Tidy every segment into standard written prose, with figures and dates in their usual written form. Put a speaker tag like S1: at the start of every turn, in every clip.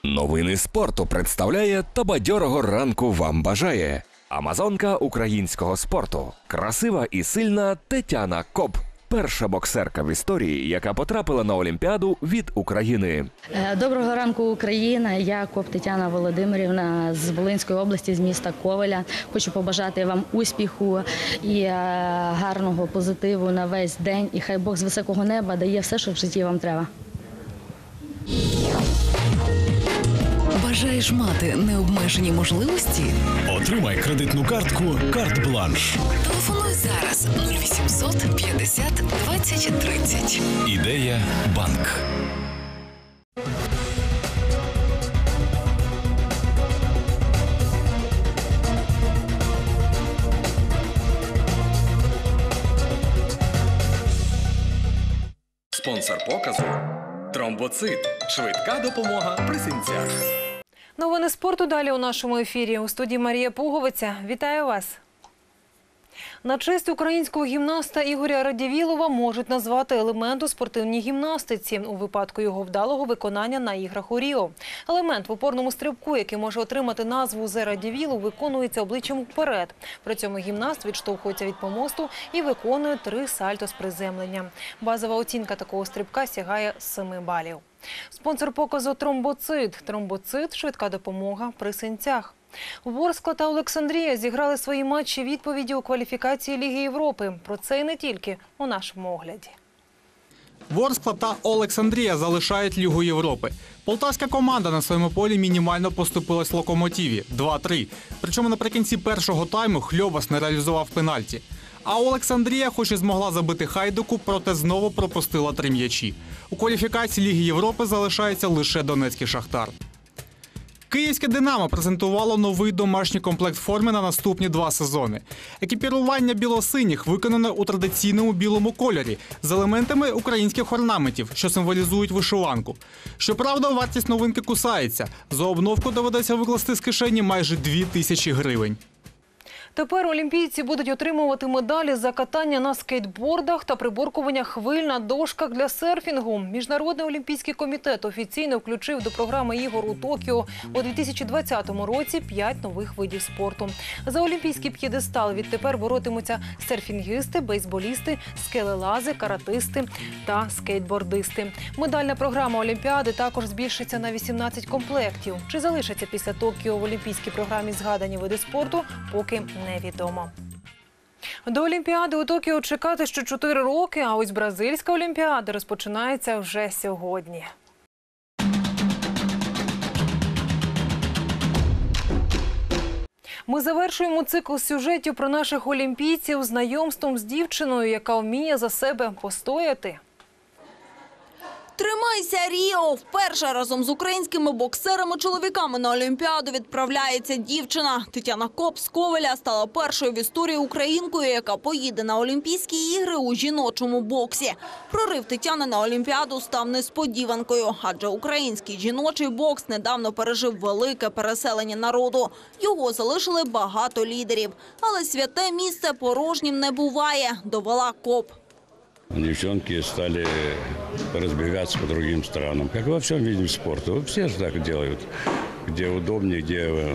S1: Новини спорту представляє та бадьорого ранку вам бажає амазонка українського спорту. Красива і сильна Тетяна Коп. Перша боксерка в історії, яка потрапила на Олімпіаду від України.
S2: Доброго ранку, Україна. Я Коп Тетяна Володимирівна з Волинської області, з міста Ковеля. Хочу побажати вам успіху і гарного позитиву на весь день. І хай Бог з високого неба дає все, що в житті вам треба.
S3: Бажаєш мати необмежені можливості?
S4: Отримай кредитну картку «Карт-Бланш».
S3: Телефонуй зараз 0800 50 20 30.
S4: Ідея «Банк».
S1: Спонсор показу – Тромбоцит. Швидка допомога при синцях.
S5: Новини спорту далі у нашому ефірі. У студії Марія Пуговиця. Вітаю вас. На честь українського гімнаста Ігоря Радзивілова можуть назвати елемент у спортивній гімнастиці у випадку його вдалого виконання на іграх у Ріо. Елемент в опорному стрибку, який може отримати назву «Зе Радзивілу», виконується обличчям вперед. При цьому гімнаст відштовхується від помосту і виконує 3 сальто з приземлення. Базова оцінка такого стрибка сягає 7 балів. Спонсор показу «Тромбоцит». Тромбоцит – швидка допомога при синцях. Ворскла та Олександрія зіграли свої матчі відповіді у кваліфікації Ліги Європи. Про це і не тільки у нашому огляді.
S6: Ворскла та Олександрія залишають Лігу Європи. Полтавська команда на своєму полі мінімально поступилась Локомотиві – 2-3. Причому наприкінці першого тайму Хльобас не реалізував пенальті. А Олександрія хоч і змогла забити Хайдуку, проте знову пропустила 3 м'ячі. У кваліфікації Ліги Європи залишається лише донецький Шахтар. Київське «Динамо» презентувало новий домашній комплект форми на наступні 2 сезони. Екіпірування білосиніх виконане у традиційному білому кольорі з елементами українських орнаментів, що символізують вишиванку. Щоправда, вартість новинки кусається. За обновку доведеться викласти з кишені майже 2000 гривень.
S5: Тепер олімпійці будуть отримувати медалі за катання на скейтбордах та приборкування хвиль на дошках для серфінгу. Міжнародний олімпійський комітет офіційно включив до програми ігор у Токіо у 2020 році 5 нових видів спорту. За олімпійський п'єдестал відтепер боротимуться серфінгісти, бейсболісти, скелелази, каратисти та скейтбордисти. Медальна програма Олімпіади також збільшиться на 18 комплектів. Чи залишаться після Токіо в олімпійській програмі згадані види спорту, поки невідомо. До Олімпіади у Токіо чекати ще 4 роки, а ось Бразильська Олімпіада розпочинається вже сьогодні. Ми завершуємо цикл сюжетів про наших олімпійців знайомством з дівчиною, яка вміє за себе постояти.
S7: Тримайся, Ріо! Вперше разом з українськими боксерами-чоловіками на Олімпіаду відправляється дівчина. Тетяна Коп з Ковеля стала першою в історії українкою, яка поїде на Олімпійські ігри у жіночому боксі. Прорив Тетяни на Олімпіаду став несподіванкою, адже український жіночий бокс недавно пережив велике переселення народу. Його залишили багато лідерів. Але святе місце порожнім не буває, довела Коп.
S8: Девчонки стали разбегаться по другим странам, как во всем виде спорта. Все же так делают, где удобнее, где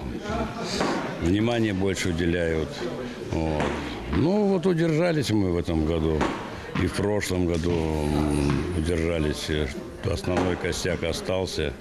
S8: внимание больше уделяют. Вот. Ну вот удержались мы в этом году и в прошлом году удержались. Основной костяк остался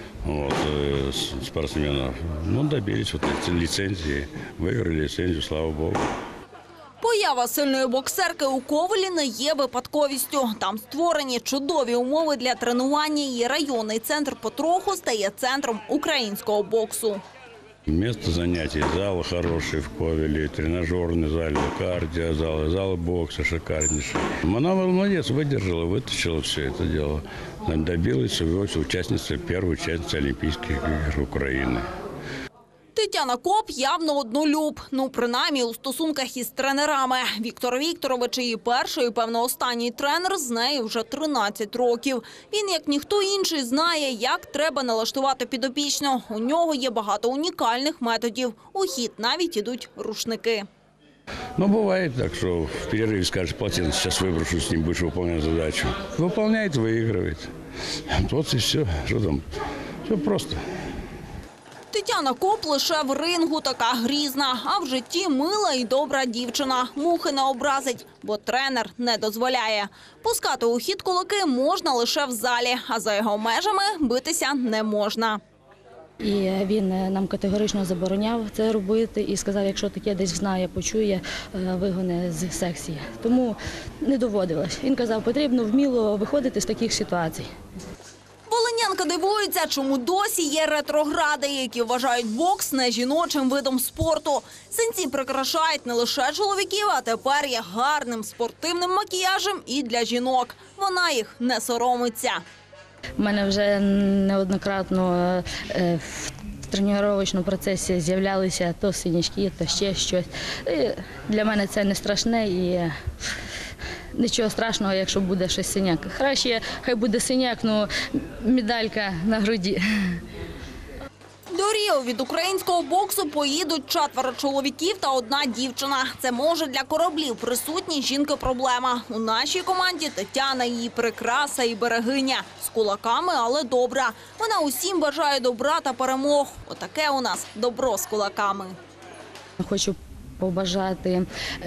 S8: спортсменов. Ну, добились лицензии, выиграли лицензию, слава богу.
S7: Поява сильної боксерки у Ковелі не є випадковістю. Там створені чудові умови для тренування, і районний центр потроху стає центром українського боксу.
S8: Место занятий, зал хороший в Ковеле, тренажерный зал, кардиозал, зал бокса шикарнейший. Она молодец, выдержала, вытащила все это дело. Добилась участницы, первой участницы Олимпийских игр Украины.
S7: Тетяна Коп явно однолюб. Ну, принаймні, у стосунках із тренерами. Віктор Вікторович, її перший і, певно, останній тренер, з нею вже 13 років. Він, як ніхто інший, знає, як треба налаштувати підопічну. У нього є багато унікальних методів. У хід навіть ідуть рушники.
S8: Ну, бывает так, что в перерыве скажешь, полотенце сейчас выброшу, с ним будешь выполнять задачу. Выполняет, выигрывает. Вот и все. Что там? Все просто.
S7: Тетяна Коп лише в рингу така грізна, а в житті мила і добра дівчина. Мухи не образить, бо тренер не дозволяє. Пускати у хід кулаки можна лише в залі, а за його межами битися не можна.
S2: І він нам категорично забороняв це робити і сказав, якщо таке десь знає, почує, вигоне з секції. Тому не доводилось. Він казав, потрібно вміло виходити з таких ситуацій.
S7: Волинянка дивується, чому досі є ретрогради, які вважають бокс не жіночим видом спорту. Синці прикрашають не лише чоловіків, а тепер є гарним спортивним макіяжем і для жінок. Вона їх не соромиться.
S2: У мене вже неоднократно в тренувальному процесі з'являлися то синячки, то ще щось. І для мене це не страшне і нічого страшного, якщо буде щось синяк. Краще, хай буде синяк, ну медалька на груді.
S7: До Ріо від українського боксу поїдуть 4 чоловіків та 1 дівчина. Це може для кораблів присутні жінки проблема. У нашій команді Тетяна її прикраса і берегиня. З кулаками, але добра. Вона усім бажає добра та перемог. Отаке у нас добро з кулаками.
S2: Хочу побажати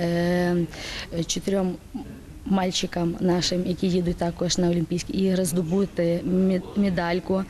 S2: 4 мальчикам нашим, які їдуть також на Олімпійські ігри, здобути медальку.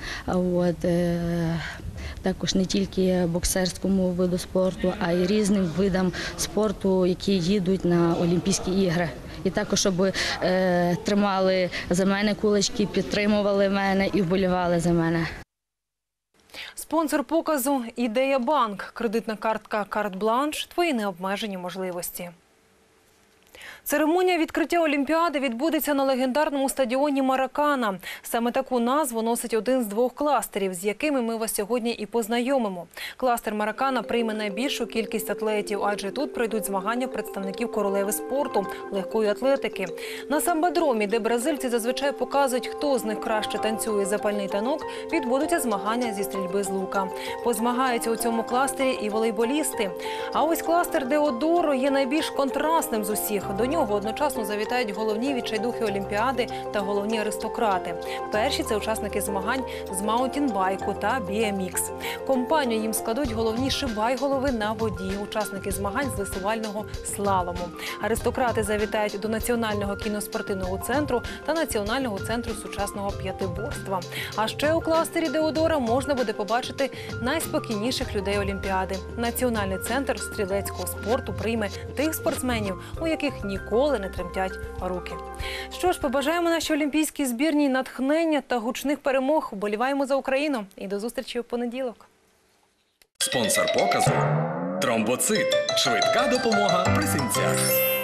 S2: Також не тільки боксерському виду спорту, а й різним видам спорту, які їдуть на Олімпійські ігри. І також, щоб тримали за мене кулачки, підтримували мене і вболівали за мене.
S5: Спонсор показу – «Ідея Банк». Кредитна картка «Карт Бланш» – твої необмежені можливості. Церемонія відкриття Олімпіади відбудеться на легендарному стадіоні «Маракана». Саме таку назву носить один з 2 кластерів, з якими ми вас сьогодні і познайомимо. Кластер «Маракана» прийме найбільшу кількість атлетів, адже тут пройдуть змагання представників королеви спорту – легкої атлетики. На самбодромі, де бразильці зазвичай показують, хто з них краще танцює запальний танок, відбудуться змагання зі стрільби з лука. Позмагаються у цьому кластері і волейболісти. А ось кластер Деодоро є найбільш контрастним з усіх. До нього одночасно завітають головні відчайдухи Олімпіади та головні аристократи. Перші – це учасники змагань з маунтінбайку та BMX. Компанію їм складуть головні шибайголови на воді, учасники змагань з веслувального слалому. Аристократи завітають до Національного кіноспортивного центру та Національного центру сучасного п'ятиборства. А ще у кластері Деодора можна буде побачити найспокійніших людей Олімпіади. Національний центр стрілецького спорту прийме тих спортсменів, у яких ніколи не тремтять руки. Що ж, побажаємо нашій олімпійській збірній натхнення та гучних перемог. Вболіваємо за Україну. І до зустрічі у понеділок.
S1: Спонсор показу – Тромбоцит. Швидка допомога при синцях.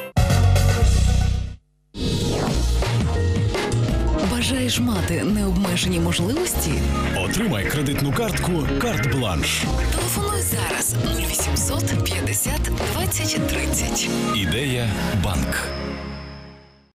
S3: Бажаєш мати необмежені можливості?
S4: Отримай кредитну картку «Карт Бланш».
S3: Телефонуй зараз 0800 50 20 30.
S4: «Ідея Банк».